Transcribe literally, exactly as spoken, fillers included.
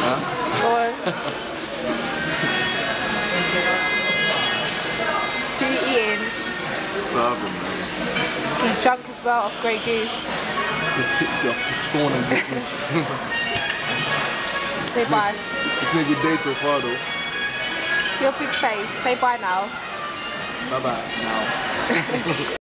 Huh? Go on. What are you eating? Starving, man. He's drunk as well off Grey Goose. The tipsy off Sean and Goodness. Say bye. It's made your day so far though. Your big face. Say bye now. Bye bye now.